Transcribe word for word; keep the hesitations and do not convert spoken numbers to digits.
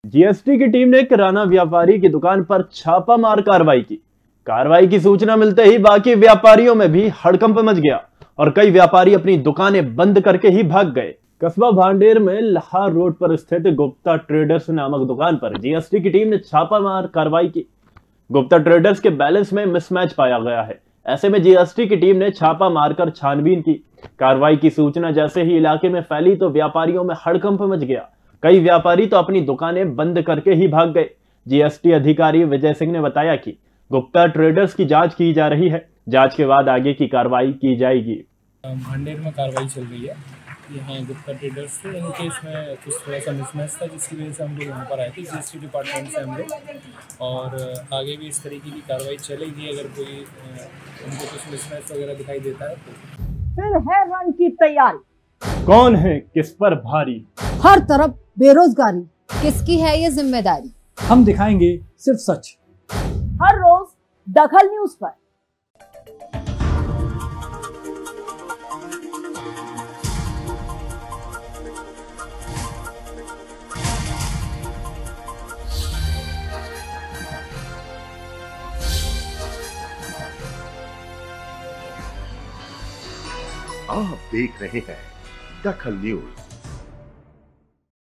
GST की team ने किराना व्यापारी की दुकान पर छापामार कार्रवाई की। कार्रवाई की सूचना मिलते ही बाकी व्यापारियों में भी हड़कंप मच गया और कई व्यापारी अपनी दुकानें बंद करके ही भाग गए। कस्बा भांडेर में लाहौर रोड पर स्थित गुप्ता ट्रेडर्स नामक दुकान पर जीएसटी की टीम ने छापामार कार्रवाई की। गुप्ता ट्रेडर्स के बैलेंस में मिसमैच पाया गया है। ऐसे में जीएसटी की टीम ने छापा मारकर छानबीन की। कार्रवाई की सूचना जैसे ही इलाके में फैली तो व्यापारियों में हड़कंप मच गया। कई व्यापारी तो अपनी दुकानें बंद करके ही भाग गए। जीएसटी अधिकारी विजय सिंह ने बताया कि गुप्ता ट्रेडर्स की जांच की जा रही है। जांच के बाद आगे की कार्रवाई की जाएगी। भांडेर में कार्रवाई चल रही है। यहाँ गुप्ता ट्रेडर्स थे, इनके इसमें कुछ थोड़ा सा मिसमैच था जिसकी वजह से हम लोग यहाँ पर आए थे जीएसटी डिपार्टमेंट से हम लोग, और आगे भी इस तरीके की कार्रवाई चलेगी। अगर कोई उनको कुछ मिसमैच वगैरह दिखाई देता है तो फिर है रन की तैयारी। कौन है किस पर भारी, हर तरफ बेरोजगारी, किसकी है ये जिम्मेदारी। हम दिखाएंगे सिर्फ सच, हर रोज दखल न्यूज पर। आप देख रहे हैं दखल न्यूज।